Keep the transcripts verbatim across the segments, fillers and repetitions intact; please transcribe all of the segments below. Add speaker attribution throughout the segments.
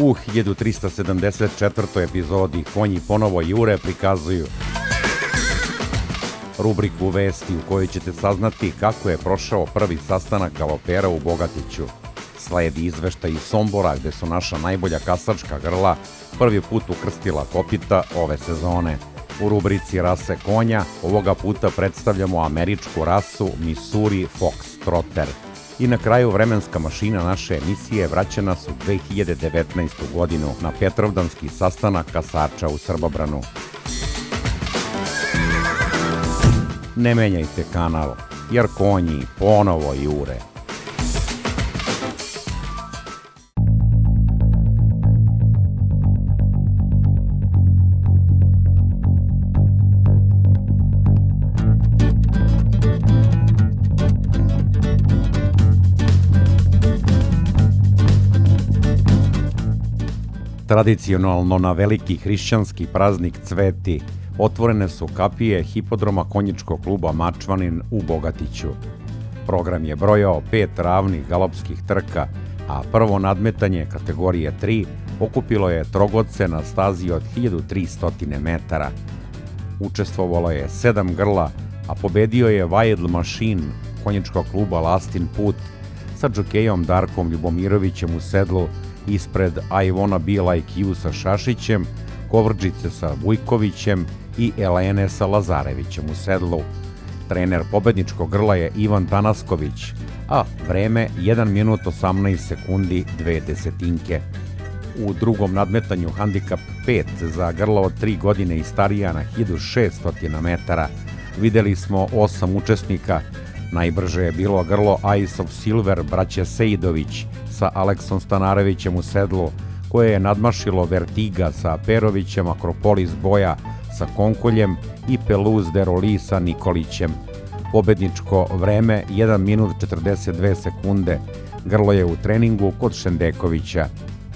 Speaker 1: U hiljadu trista sedamdeset četvrtoj epizodi konji ponovo jure prikazuju rubriku Vesti u kojoj ćete saznati kako je prošao prvi sastanak galopera u Bogatiću. Sledi izveštaj iz Sombora gde su naša najbolja kasačka grla prvi put ukrstila kopita ove sezone. U rubrici Rase konja ovoga puta predstavljamo američku rasu Missouri Fox Trotter. I na kraju vremenska mašina naše emisije vraća nas u dve hiljade devetnaestu. godinu na Petrovdanski sastanak kasača u Srbobranu. Ne menjajte kanal, jer konji ponovo jure. Tradicionalno na veliki hrišćanski praznik Cveti otvorene su kapije hipodroma konjičkog kluba Mačvanin u Bogatiću. Program je brojao pet ravnih galopskih trka, a prvo nadmetanje kategorije tri okupilo je trogodce na stazi od hiljadu tristo metara. Učestvovalo je sedam grla, a pobedio je Wild Machine konjičkog kluba Lastin Put sa džokejom Darkom Ljubomirovićem u sedlu, ispred I Wanna Be Like You sa Šašićem, Kovrđice sa Vujkovićem i Elene sa Lazarevićem u sedlu. Trener pobedničkog grla je Ivan Tanasković, a vreme jedan minut osamnaest sekundi dve desetinke. U drugom nadmetanju handikap pet za grlo od tri godine i starija na hiljadu šesto metara videli smo osam učesnika. Najbrže je bilo grlo Ice of Silver braće Sejdović sa Aleksom Stanarevićem u sedlu, koje je nadmašilo Vertiga sa Perovićem, Akropolis Boja sa Konkoljem i Peluz de Roli sa Nikolićem. Pobedničko vreme jedan minut četrdeset dve sekunde. Grlo je u treningu kod Šendekovića.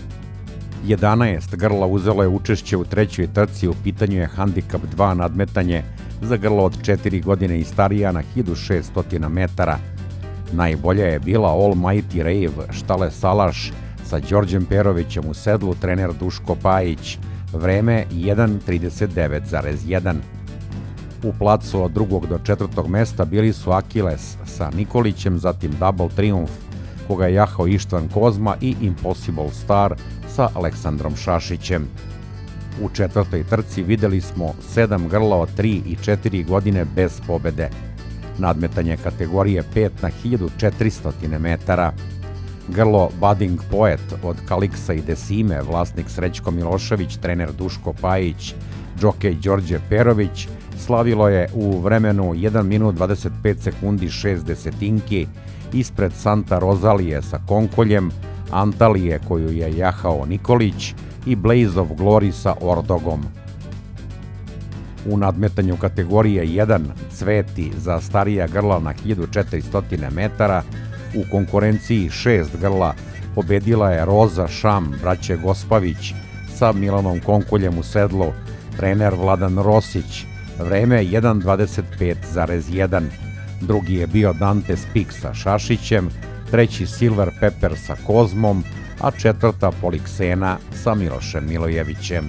Speaker 1: jedanaest grla uzelo je učešće u trećoj trci, u pitanju je handikap dva nadmetanje za grlo od četiri godine i starija na hiljadu šesto metara. Najbolja je bila Almighty Rave štale Salaš sa Đorđem Perovićem u sedlu, trener Duško Pajić. Vreme jedan trideset devet zarez jedan. U placu od drugog do četvrtog mesta bili su Akiles sa Nikolićem, zatim Double Triumph, koga je jahao Ištvan Kozma, i Impossible Star sa Aleksandrom Šašićem. U četvrtoj trci videli smo sedam grla od tri i četiri godine bez pobede. Nadmetanje kategorije pet na hiljadu četiristo metara. Grlo Budding Poet od Kaliksa i Desime, vlasnik Srećko Milošević, trener Duško Pajić, džokej Đorđe Perović, slavilo je u vremenu jedan minut dvadeset pet sekundi šest desetinki ispred Santa Rozalije sa Konkoljem, Antalije koju je jahao Nikolić i Blaze of Glory sa Ordogom. U nadmetanju kategorije jedan Cveti za starija grla na hiljadu četiristo metara u konkurenciji šest grla pobedila je Roza Šam braće Gospavić sa Milanom Konkoljem u sedlu, trener Vladan Rosić. Vreme jedan dvadeset pet zarez jedan. Drugi je bio Dante Spik sa Šašićem, treći Silver Pepper sa Kozmom, a četvrta Poliksena sa Milošem Milojevićem.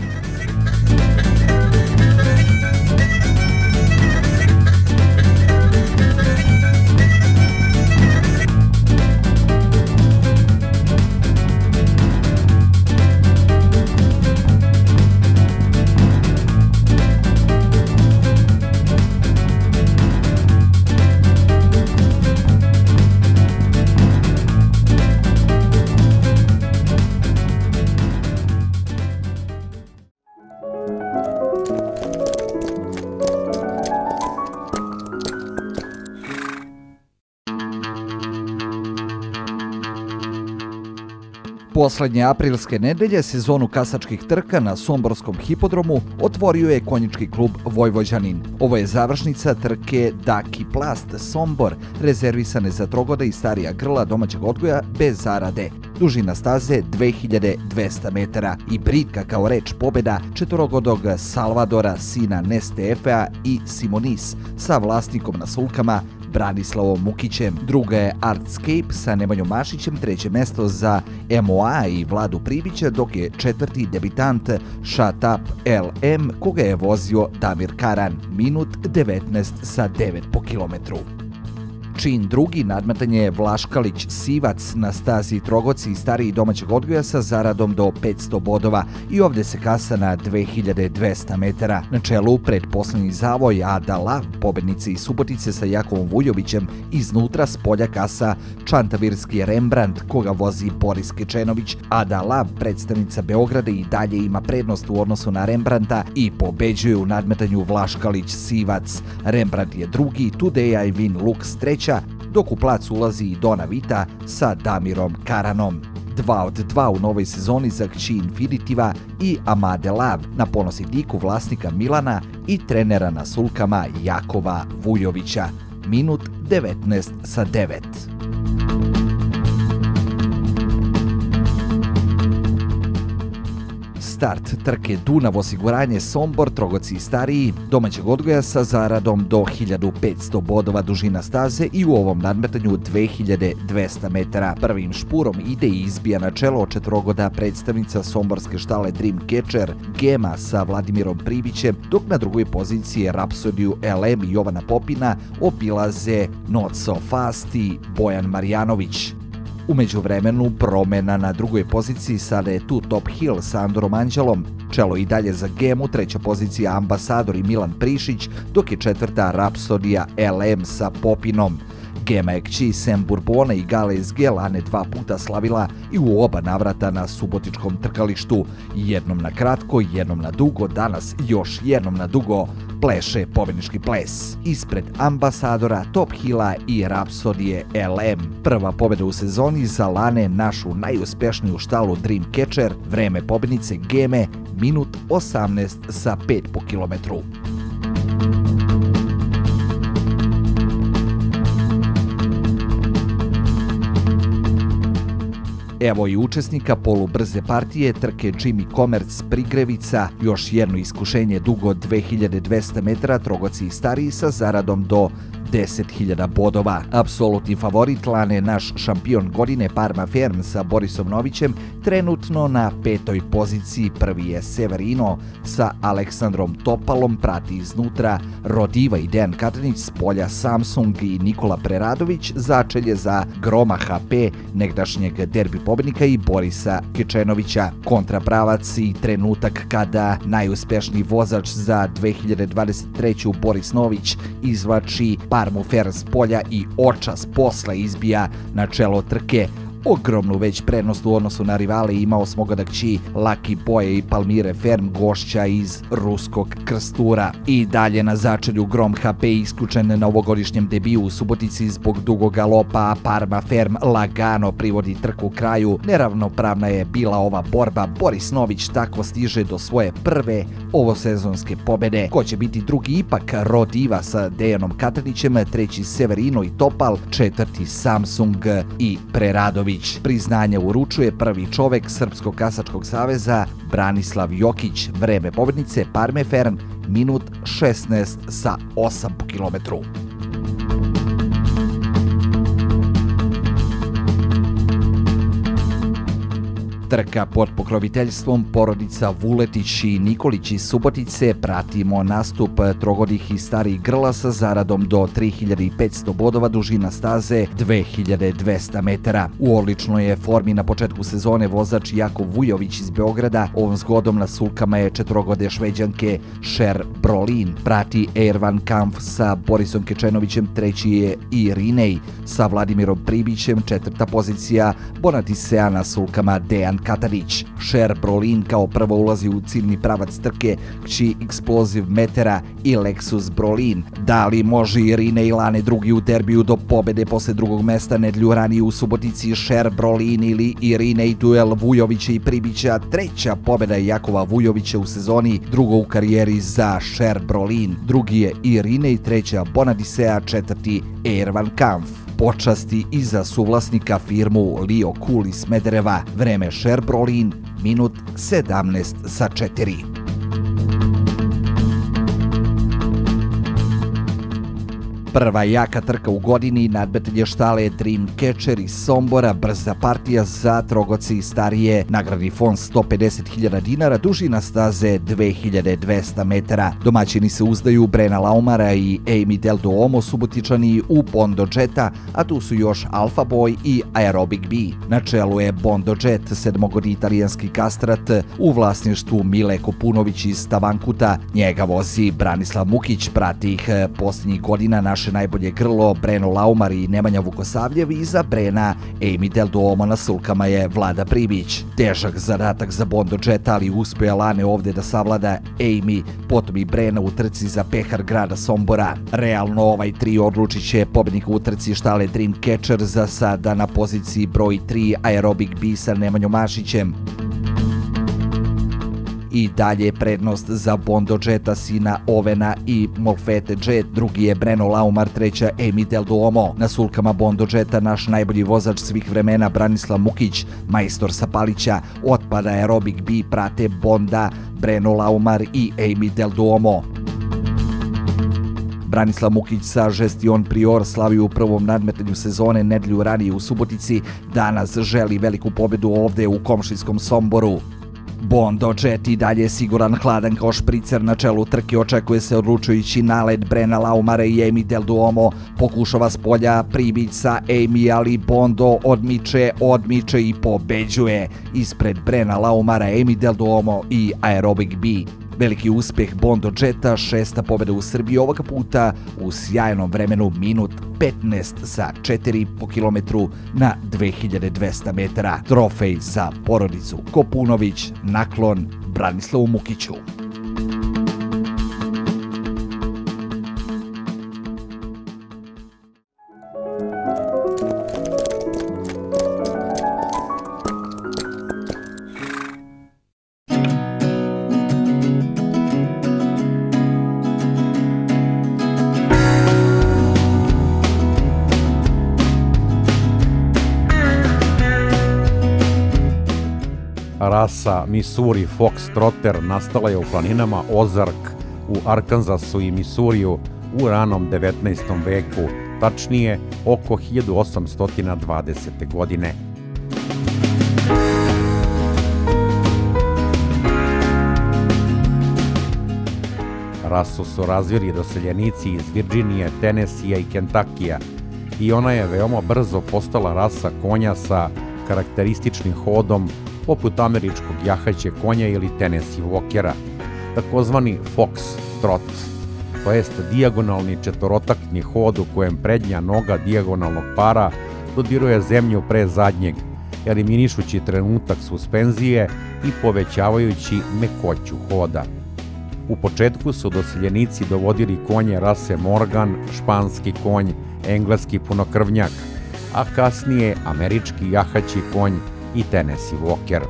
Speaker 2: Poslednje aprilske nedelje sezonu kasačkih trka na Somborskom hipodromu otvorio je konjički klub Vojvođanin. Ovo je završnica trke Daki Plast Sombor, rezervisane za trogode i starija grla domaćeg odgoja bez zarade. Dužina staze dve hiljade dvesta metara i britka kao reč pobeda četvorogodog Salvadora, sina Neste Efea i Simonis sa vlasnikom na sulkama Branislavom Mukićem. Druga je Artscape sa Nemanjom Mašićem, treće mesto za M O A i Vladu Pribića, dok je četvrti debitant Shut Up L M, koga je vozio Damir Karan, minut devetnaest sa devet po kilometru. Čin drugi nadmetanje je Vlaškalić Sivac na stazi Trogoci i stariji domaćeg odgoja sa zaradom do petsto bodova i ovdje se kasa na dve hiljade dvesta metara. Na čelu predposlednji zavoj Ada Lav, pobednice iz Subotice sa Jakovom Vujovićem, iznutra s polja kasa Čantavirski Rembrandt, koga vozi Boris Kečenović. Ada Lav, predstavnica Beograda, i dalje ima prednost u odnosu na Rembrandta i pobeđuje u nadmetanju Vlaškalić Sivac. Rembrandt je drugi, Today I Win Lux treća, dok u plac ulazi i Dona Vita sa Damirom Karanom. Dva od dva u novoj sezoni za kći Infinitiva i Amade Lav, na ponos i diku vlasnika Milana i trenera na sulkama Jakova Vujovića. Minut devetnaest sa devet. Start trke Dunav osiguranje Sombor, Trogoci i stariji, domaćeg odgoja sa zaradom do hiljadu petsto bodova dužina staze i u ovom nadmetanju dve hiljade dvesta metara. Prvim špurom ide i izbija na čelo četvorogoda predstavnica somborske štale Dreamcatcher Gema sa Vladimirom Pribićem, dok na drugoj poziciji je Rapsodiju L M i Jovana Popina obilaze Not So Fast i Bojan Marjanović. U međuvremenu promena na drugoj poziciji, sada je tu Top Hill sa Andorom Anđelom, čelo i dalje za Gemu, treća pozicija Ambasador i Milan Prišić, dok je četvrta Rapsodija L M sa Popinom. Gema je kći Sem Bourbona i Gale S G Lane dva puta slavila i u oba navrata na subotičkom trkalištu. Jednom na kratko, jednom na dugo, danas još jednom na dugo pleše pobednički ples. Ispred Ambasadora, Top Hilla i Rapsodije L M. Prva pobeda u sezoni za Lane, našu najuspešniju štalu Dreamcatcher, vreme pobednice Geme, minut osamnaest sa pet po kilometru. Evo i učesnika polubrze partije trke Jimmy Commerce Prigrevica, još jedno iskušenje dugo dve hiljade dvesta metara, Trogoci i stariji sa zaradom do deset hiljada bodova. Apsolutni favorit Lane, naš šampion godine Parma Ferm sa Borisom Novićem, trenutno na petoj poziciji. Prvi je Severino sa Aleksandrom Topalom, prati iznutra Rodiva i Dejan Katanić, s polja Samsung i Nikola Preradović, začelje za Groma H P, negdašnjeg derbi pobednika, i Borisa Kečenovića. Kontrapravac i trenutak kada najuspešniji vozač za dve hiljade dvadeset treću Boris Nović izvlači Parmu Fer s polja i očas posle izbija na čelo trke. Ogromnu već prednost u odnosu na rivale imao smo ga da kći Lucky Boye i Palmire Ferm, gošća iz ruskog Krstura. I dalje na začelju Grom H P, isključen na ovogodišnjem debiju u Subotici zbog dugog galopa, a Parma Ferm lagano privodi trku kraju. Neravnopravna je bila ova borba. Boris Nović tako stiže do svoje prve ovosezonske pobede. Ko će biti drugi? Ipak Rodiva sa Dejanom Katanićem, treći Severino i Topal, četvrti Samsung i Preradović. Priznanje uručuje prvi čovek Srpskog kasačkog saveza Branislav Jokić. Vreme pobednice Parme Ferm, minut šesnaest sa osam po kilometru. Trka pod pokroviteljstvom porodica Vuletić i Nikolić iz Subotice. Pratimo nastup trogodih i starih grla sa zaradom do tri hiljade petsto bodova, dužina staze dve hiljade dvesta metara. U odličnoj je formi na početku sezone vozač Jakov Vujović iz Beograda. Ovom zgodom na sulkama je četvorogode Šveđanke Cher Brolin. Prati Ervan Kampf sa Borisom Kečenovićem, treći je Irinej sa Vladimirom Pribićem, četvrta pozicija Bonatisea na sulkama Dejan Katanić. Cher Brolin kao prvo ulazi u ciljni pravac trke kći Explosive Metera i Lexus Brolin. Da li može Irine i Lane drugi u derbiju do pobede posle drugog mesta nedlju ranije u Subotici? Cher Brolin ili Irine i duel Vujovića i Pribića, treća pobeda Jakova Vujovića u sezoni, drugo u karijeri za Cher Brolin. Drugi je Irine i treća Bonadisea, četvrti Ervan Kampf. Počasti i za suvlasnika firmu Lio Cool iz Smedereva. Vreme Cher Brolin, minut sedamnaest sa četiri. Prva jaka trka u godini, nadmetanje štale Dreamcatcher iz Sombora, brza partija za trogoci starije, nagradni fond sto pedeset hiljada dinara, dužina staze dve hiljade dvesta metara. Domaćini se uzdaju Brena Laumara i Amy Del Duomo, Subotičani u Bondo Jetta, a tu su još Alpha Boy i Aerobic B. Na čelu je Bondo Jet, sedmogodišnji italijanski kastrat u vlasništvu Mile Kopunović iz Tavankuta. Njega vozi Branislav Mukić, prati ih posljednjih godina naše najbolje grlo Breno Laumar i Nemanja Vukosavljev, i za Brena Amy Del Duomo na sulkama je Vlada Pribić. Težak zadatak za Bondo Jetta, ali uspio Lane ovdje da savlada Amy, potom i Brena u trci za pehar grada Sombora. Realno ovaj trio odlučit će pobjednika u trci štale Dreamcatcher, za sada na poziciji broj tri Aerobic B sa Nemanjom Mašićem. I dalje prednost za Bondo Jetta, sina Ovena i Molfete Jet, drugi je Breno Laumar, treća Amy Del Duomo. Na sulkama Bondo Jetta naš najbolji vozač svih vremena Branislav Mukić, majstor sa Palića, otpada Aerobic B, prate Bonda, Breno Laumar i Amy Del Duomo. Branislav Mukić sa Gestion Prior slavio u prvom nadmetanju sezone nedelju ranije u Subotici, danas želi veliku pobjedu ovdje u komšinskom Somboru. Bondo Jet i dalje siguran, hladan kao špricer na čelu trke, očekuje se odlučujući nalet Brena Laumara i Amy Del Duomo. Pokušava s polja Pribić sa Amy, ali Bondo odmiče, odmiče i pobeđuje ispred Brena Laumara, Amy Del Duomo i Aerobic B. Veliki uspjeh Bondo Jetta, šesta pobjeda u Srbiji, ovoga puta u sjajnom vremenu minut petnaest sa četiri po kilometru na dve hiljade dvesta metara. Trofej za porodicu Kopunović, naklon Branislavu Mukiću.
Speaker 1: Rasa Missouri Fox Trotter nastala je u planinama Ozark u Arkansasu i Missouriju u ranom devetnaestom veku, tačnije oko hiljadu osamsto dvadesete. godine. Rasu su razvili doseljenici iz Virginije, Tenesija i Kentakija i ona je veoma brzo postala rasa konja sa karakterističnim hodom poput američkog jahaćeg konja ili Tennessee Walkera, takozvani Fox Trot, to jest dijagonalni četvorotaktni hod u kojem prednja noga dijagonalnog para dodiruje zemlju pre zadnjeg, eliminišući trenutak suspenzije i povećavajući mekoću hoda. U početku su doseljenici dovodili konje rase Morgan, španski konj, engleski punokrvnjak, a kasnije američki jahaći konj i Tennessee Walker.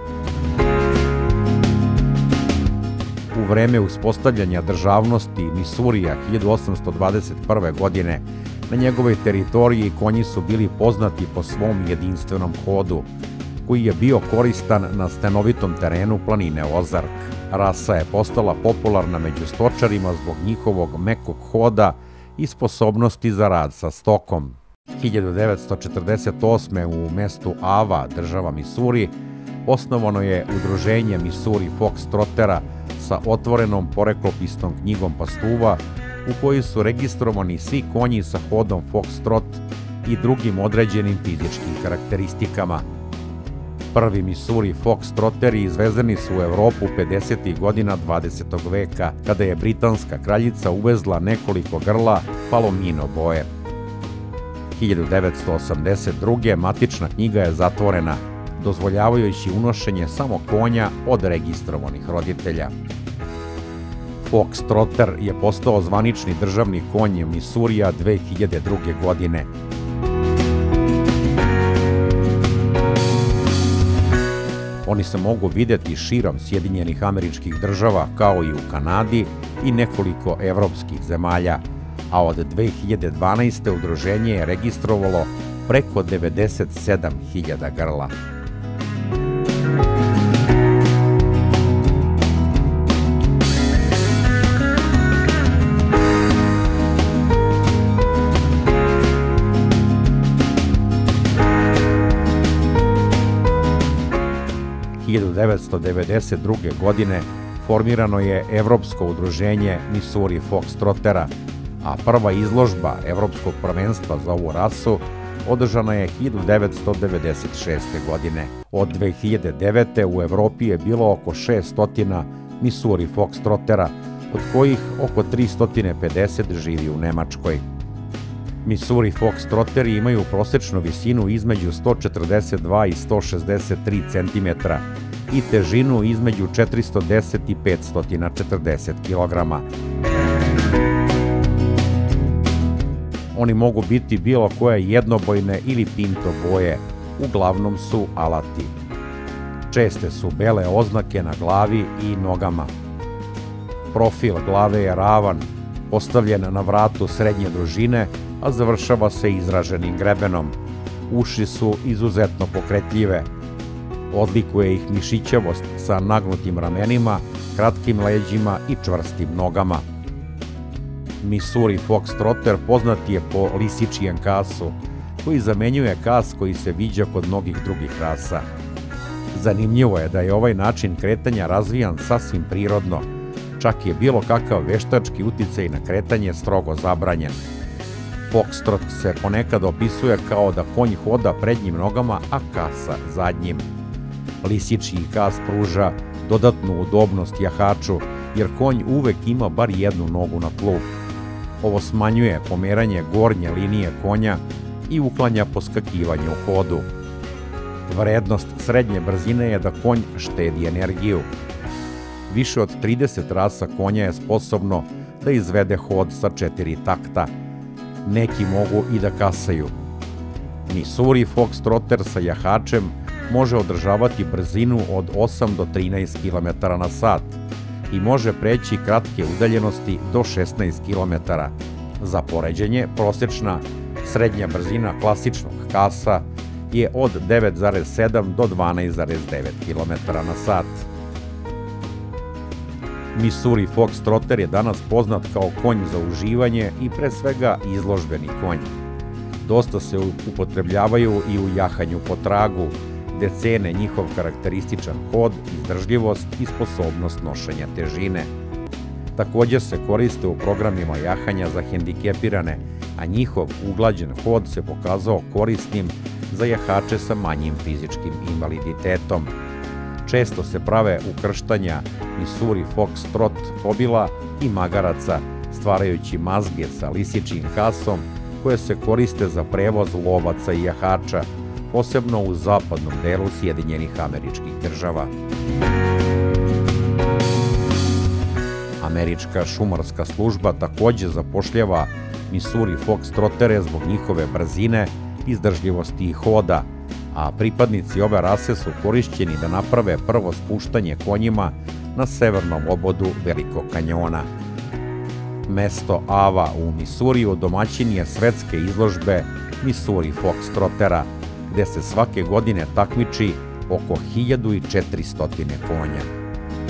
Speaker 1: U vreme uspostavljanja državnosti Missourija hiljadu osamsto dvadeset prve. godine na njegovoj teritoriji konji su bili poznati po svom jedinstvenom hodu, koji je bio koristan na stenovitom terenu planine Ozark. Rasa je postala popularna među stočarima zbog njihovog mekog hoda i sposobnosti za rad sa stokom. hiljadu devetsto četrdeset osme. u mestu Ava, država Missouri, osnovano je udruženje Missouri Fox Trottera sa otvorenom poreklopisnom knjigom pastuva u kojoj su registrovani svi konji sa hodom Fox Trot i drugim određenim fizičkim karakteristikama. Prvi Missouri Fox Trotteri izvezeni su u Evropu pedesetih godina dvadesetog veka, kada je britanska kraljica uvezla nekoliko grla palomino boje. hiljadu devetsto osamdeset druge. matična knjiga je zatvorena, dozvoljavajući unošenje samo konja od registrovanih roditelja. Fox Trotter je postao zvanični državni konj Missourija dve hiljade druge. godine. Oni se mogu vidjeti širom Sjedinjenih Američkih Država, kao i u Kanadi i nekoliko evropskih zemalja, a od dve hiljade dvanaeste. udruženje je registrovalo preko devedeset sedam hiljada grla. devetsto devedeset druge. godine formirano je Evropsko udruženje Missouri Foxtrottera, a prva izložba Evropskog prvenstva za ovu rasu održana je hiljadu devetsto devedeset šeste. godine. Od dve hiljade devete. u Evropi je bilo oko šesto Missouri Foxtrottera, od kojih oko tristo pedeset živi u Nemačkoj. Missouri Foxtrotteri imaju prosečnu visinu između sto četrdeset dva i sto šezdeset tri centimetra i težinu između četiristo deset i petsto četrdeset kilograma. Oni mogu biti bilo koje jednobojne ili pinto boje, uglavnom su alati. Česte su bele oznake na glavi i nogama. Profil glave je ravan, postavljen na vratu srednje dužine, a završava se izraženim grebenom. Uši su izuzetno pokretljive. Odlikuje ih mišićavost sa nagnutim ramenima, kratkim leđima i čvrstim nogama. Missouri Foxtrotter poznat je po lisičijem kasu, koji zamenjuje kas koji se viđa kod mnogih drugih rasa. Zanimljivo je da je ovaj način kretanja razvijan sasvim prirodno, čak je bilo kakav veštački uticaj na kretanje strogo zabranjen. Foxtrot se ponekad opisuje kao da konj hoda prednjim nogama, a kasa zadnjim. Lisičiji kas pruža dodatnu udobnost jahaču, jer konj uvek ima bar jednu nogu na tlu. Ovo smanjuje pomeranje gornje linije konja i uklanja poskakivanje u hodu. Vrednost srednje brzine je da konj štedi energiju. Više od trideset rasa konja je sposobno da izvede hod sa četiri takta. Neki mogu i da kasaju. Missouri Foxtrotter sa jahačem može održavati brzinu od osam do trinaest kilometara na sat i može preći kratke udaljenosti do šesnaest kilometara. Za poređenje, prosečna srednja brzina klasičnog kasa je od devet zarez sedam do dvanaest zarez devet kilometara na sat. Missouri Foxtrotter je danas poznat kao konj za uživanje i pre svega izložbeni konj. Dosta se upotrebljavaju i u jahanju po tragu, gde cene njihov karakterističan hod, izdržljivost i sposobnost nošenja težine. Takođe se koriste u programima jahanja za hendikepirane, a njihov uglađen hod se pokazao korisnim za jahače sa manjim fizičkim invaliditetom. Često se prave ukrštanja Missouri Foxtrot kobila i magaraca, stvarajući mazge sa lisičijim kasom koje se koriste za prevoz lovaca i jahača, posebno u zapadnom delu Sjedinjenih Američkih Država. Američka šumarska služba takođe zapošljava Missouri Foxtrottere zbog njihove brzine, izdržljivosti i hoda, a pripadnici ove rase su korišćeni da naprave prvo spuštanje konjima na severnom obodu Velikog kanjona. Mesto Ava u Missouriju domaćin je svetske izložbe Missouri Foxtrottera, gde se svake godine takmiči oko hiljadu četiristo konja.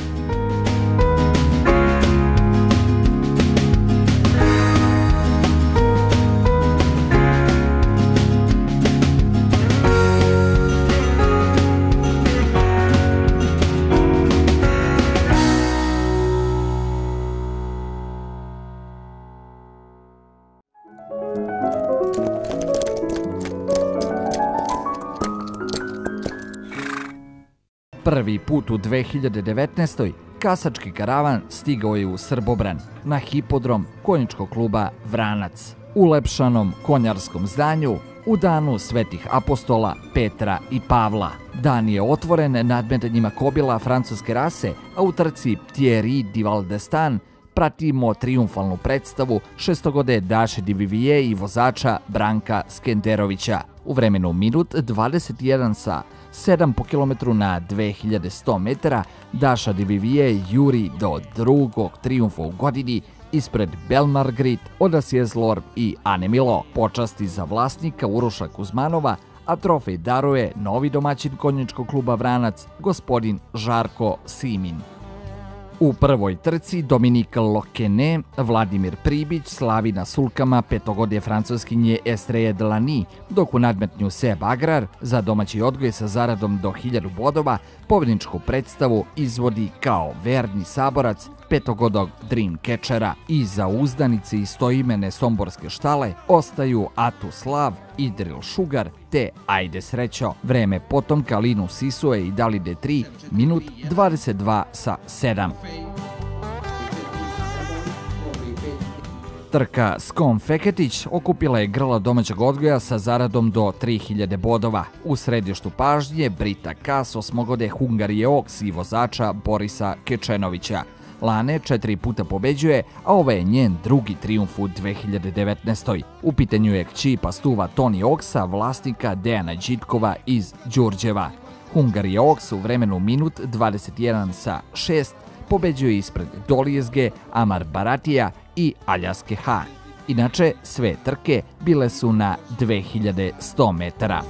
Speaker 2: Prvi put u dve hiljade devetnaestoj. kasački karavan stigao je u Srbobran, na hipodrom konjičkog kluba Vranac. U ulepšanom konjarskom zdanju, u danu svetih apostola Petra i Pavla. Dan je otvoren nadmetanjima kobila francuske rase, a u trci Thierry di Valdestan pratimo trijumfalnu predstavu šestogode Daše di Vivije i vozača Branka Skenderovića. U vremenu minut dvadeset jedan sa sedam po kilometru na dve hiljade sto metara, Daša di Vivije juri do drugog trijumfa u godini ispred Belmargrit, Audacieux Lorb i Anemilo. Počasti za vlasnika Uroša Kuzmanova, a trofej daruje novi domaćin konjičkog kluba Vranac, gospodin Žarko Simin. U prvoj trci Dominik Lokene, Vladimir Pribić slavi na sulkama petogodišnje francuskinje Estrelle Delany, dok u nadmetnju Seb Agrar za domaći odgoj sa zaradom do hiljadu bodova pobjedničku predstavu izvodi kao verni saborac petogodog Dreamcatchera. Iza uzdanice istoimene somborske štale ostaju Atu Slav, Idril Šugar te Ajde srećo. Vreme potomka Linu Sisue i Dalide tri, minut dvadeset dva sa sedam. Trka Skom Feketić okupila je grla domaćeg odgoja sa zaradom do tri hiljade bodova. U središtu pažnje Brita Kas, osmogode Hungarije Oks i vozača Borisa Kečenovića. Lane četiri puta pobeđuje, a ovo je njen drugi trijumf u dve hiljade devetnaestoj. U pitanju je kći pastuva Toni Oksa, vlasnika Dejana Đitkova iz Đurđeva. Hungarije Oks u vremenu minut dvadeset jedan sa šest pobeđuje ispred Dolijezge, Amar Baratija i Aljaske H. Inače, sve trke bile su na dve hiljade sto metara.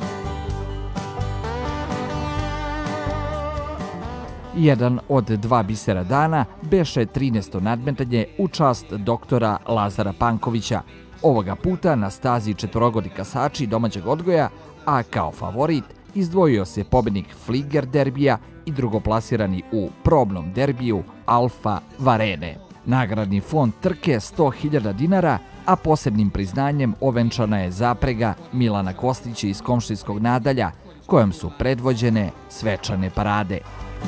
Speaker 2: Jedan od dva bisera dana beše trinaesto nadmetanje u čast doktora Lazara Pankovića. Ovoga puta na stazi četvorogodi kasači domaćeg odgoja, a kao favorit izdvojio se pobjednik Flieger derbija i drugoplasirani u probnom derbiju Alfa Varene. Nagradni fond trke sto hiljada dinara, a posebnim priznanjem ovenčana je zaprega Milana Kostića iz komšijskog Nadalja, kojom su predvođene svečane parade.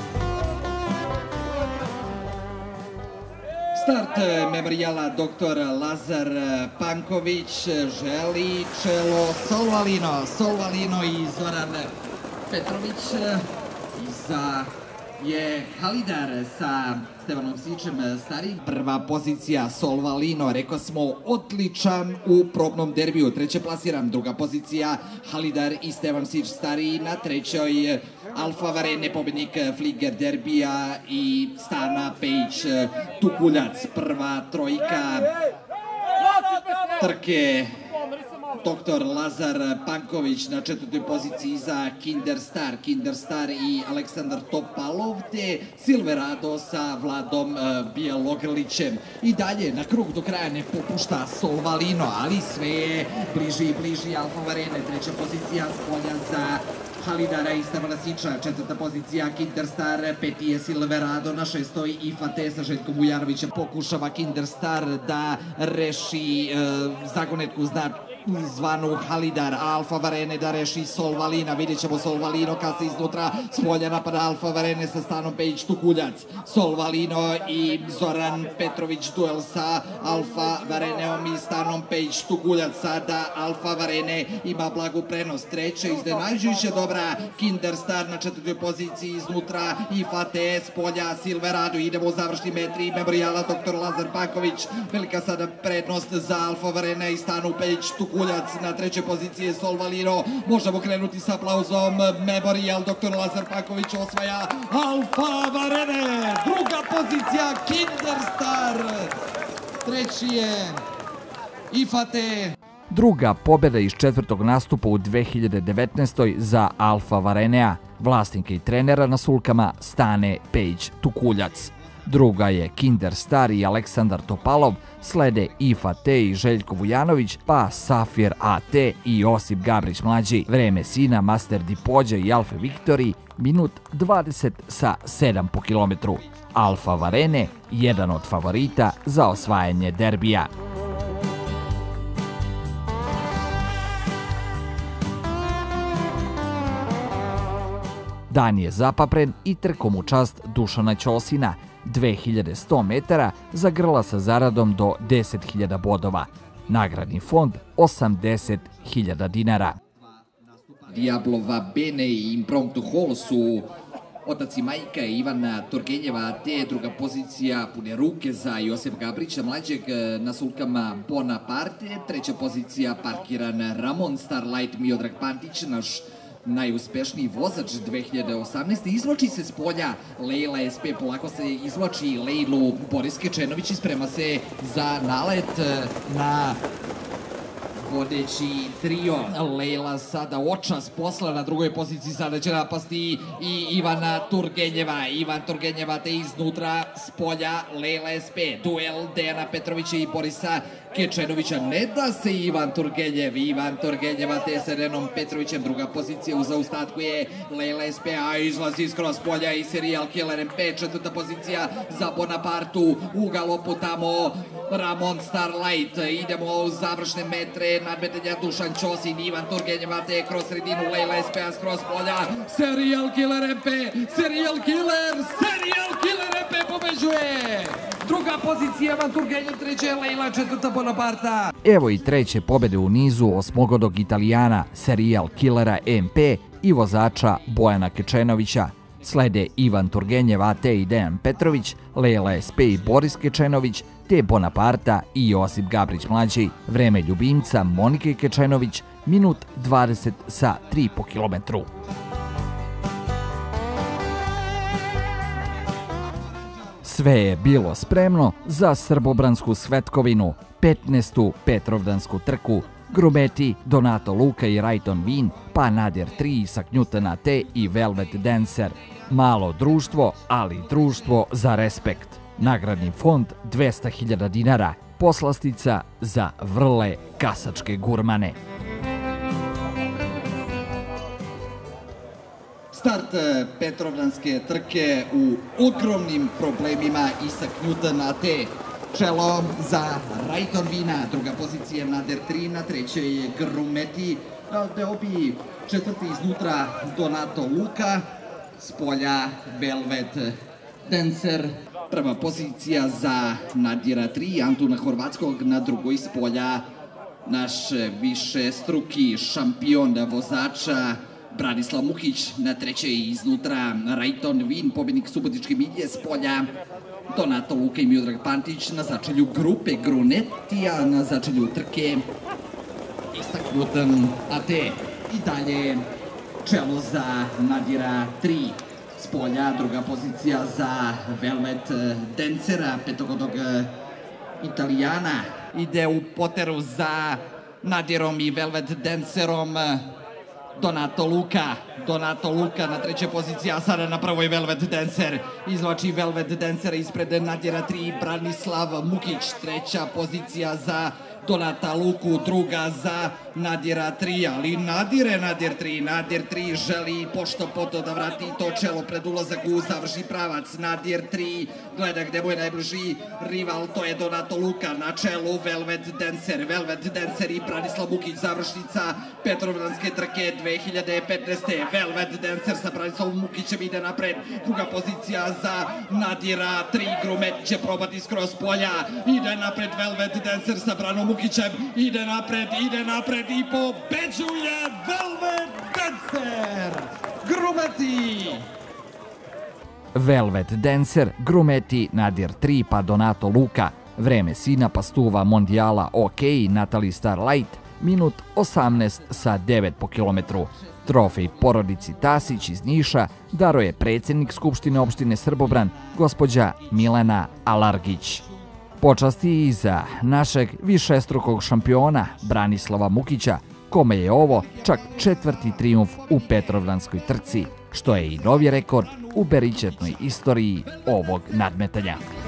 Speaker 3: Start memorijala doktor Lazar Panković želi čelo Solvalino, Solvalino i Zoran Petrović. Iza je Halidar sa Stevanom Sičem stariji. Prva pozicija Solvalino, rekao smo, odličan u probnom derbiju. Treće plasiram, druga pozicija Halidar i Stevan Sič stariji. Na trećoj Alfa Varene, pobjednik Flieger derbija i Stana Pejić Tukuljac. Prva trojka trke doktor Lazar Panković na četvrtoj poziciji za Kinderstar, Kinderstar i Aleksandar Topalov, te Silverado sa Vladom Bjelogrlićem. I dalje na krug do kraja ne popušta Solvalino, ali sve je bliži i bliži Alfa Varene. Treća pozicija spolja za Halidara i Stevana Siča, četvrta pozicija Kinderstar, peti je Silverado, na šestoj I F A T sa Željkom Vujanovićem. Pokušava Kinderstar da reši e, zagonetku znači zvanu Halidar, Alfa Varene da reši Solvalina. Vidjet ćemo Solvalino kad se iznutra spolja napada Alfa Varene sa Stanom Pejić Tukuljac. Solvalino i Zoran Petrović duel sa Alfa Vareneom i Stanom Pejić Tukuljac. Sada Alfa Varene ima blagu prenos. Treća iznenađujuća dobra Kinderstar na četvrtoj poziciji iznutra I F A T spolja Silverado. Idemo u završni metri memorijala doktor Lazar Panković. Velika sada prednost za Alfa Varene i Stanu Pejić Tukuljac. Kuljac na trećoj poziciji Solvalino. Možemo krenuti sa aplauzom. Memorijal doktor Lazar Panković osvaja Alfa Varene. Druga pozicija Kinderstar. Treći je I F A T.
Speaker 2: Druga pobjeda iz četvrtog nastupa u dve hiljade devetnaestoj za Alfa Varenea, vlasnika i trenera na sulkama Stane Pejić Tukuljac. Druga je Kinderstar i Aleksandar Topalov, slede I F A T i Željko Vujanović, pa Safir A T i Josip Gabrić mlađi. Vreme sina Master Dipođa i Alfa Viktori, minut dvadeset sa sedam po kilometru. Alfa Varene, jedan od favorita za osvajanje derbija. Dan je zapapren i trkom u čast Dušana Ćosina, dve hiljade sto metara za grla sa zaradom do deset hiljada bodova. Nagradni fond osamdeset hiljada dinara.
Speaker 3: Diablova Bene i Impromptu Hall su otac i majka Ivana Turgenjeva, te druga pozicija pune ruke za Josip Gabrića mlađeg na sulkama Bonaparte. Treća pozicija parkiran Ramon Starlight Miodrag Pantić, naš najuspešniji vozač dve hiljade osamnaeste. Izvlači se s polja Lejla S P, polako se izvlači Lejlu Boris Kečenović i sprema se za nalet na vodeći trio. Lejla sada očas posla, na drugoj poziciji sada će napasti i Ivana Turgenjeva. Ivan Turgenjeva te iznutra, s polja Lejla S P. Duel Dejana Petrovića i Borisa Kečenovića. Ne da se Ivan Turgenjev. Ivan Turgenjeva te sa Renom Petrovićem. Druga pozicija u zaostatku je Lejla S P, a izlazi skroz polja i Serial Killer M P. Četvrta pozicija za Bonapartu. U galopu tamo Ramon Starlight. Idemo u završne metre nadmetanja. Dušan Ćosin, Ivan Turgenjeva te kroz sredinu Lejla S P, a skroz polja Serial Killer M P. Serial Killer, Serial Killer M P pobeđuje. Druga pozicija Ivan Turgenjev, treća Lejla, četvrta Bonaparta.
Speaker 2: Evo i treće pobede u nizu osmogodog Italijana Serial Killera M P i vozača Bojana Kečenovića. Slede Ivan Turgenjev A T i Dejan Petrović, Lejla S P i Boris Kečenović, te Bonaparta i Josip Gabrić mlađi. Vreme ljubimca Monike Kečenović, minut dvadeset sa tri po kilometru. Sve je bilo spremno za srbobransku svetkovinu, petnaestu Petrovdansku trku. Grumeti, Donato Luka i Rajton Vin, pa Nadir tri, Saknjutan A T i Velvet Dancer. Malo društvo, ali društvo za respekt. Nagradni fond dvesta hiljada dinara, poslastica za vrle kasačke gurmane.
Speaker 3: Start Petrovdanske trke u ogromnim problemima. Isak Newton A T čelo za Rajton Vina, druga pozicija Nader tri, na trećoj je Grumeti, Deobi četvrti iznutra Donato Luka, s polja Velvet Dancer, prva pozicija za Nadira tri, Antuna Horvatskog, na drugoj s polja naš više struki šampion vozača Branislav Mukić, na trećoj iznutra Rajton Vin, pobjednik Subotičke milje, s polja Donato Luka i Miodrag Pantić, na začelju grupe Grunetija, na začelju trke Isak Newton A T. I dalje čelo za Nadira tri, s polja druga pozicija za Velvet Dancera, petogodog Italijana. Ide u poteru za Nadirom i Velvet Dancerom Donato Luka. Donato Luka na trećoj poziciji, a sada na prvoj Velvet Dancer. Izvlači Velvet Dancer ispred Nadira tri, Branislav Mukić. Treća pozicija za Donata Luku, druga za Nadira tri, ali Nadire Nadir tri. Nadir tri želi pošto poto da vrati to čelo pred ulazak u završni pravac. Nadir tri gleda gde mu je najbliži rival, to je Donato Luka, na čelu Velvet Dancer. Velvet Dancer i Branislav Mukić, završnica Petrovdanske trke dve hiljade petnaeste. Velvet Dancer sa Branislavom Mukićem ide napred. Druga pozicija za Nadira tri, Grumeti će probati skroz polja. Ide napred Velvet Dancer sa Branom Mukićem, ide napred, ide napred i pobeđuje Velvet Dancer! Grumeti!
Speaker 2: Velvet Dancer, Grumeti, Nadir tri pa Donato Luka. Vreme sina pastuva Mondijala OK Natali Starlight, minut osamnaest sa devet po kilometru. Trofej porodici Tasić iz Niša daruje predsjednik Skupštine opštine Srbobran, gospođa Milena Alargić. Počasti i za našeg višestrukog šampiona Branislava Mukića, kome je ovo čak četvrti trijumf u Petrovdanskoj trci, što je i novi rekord u beričetnoj istoriji ovog nadmetanja.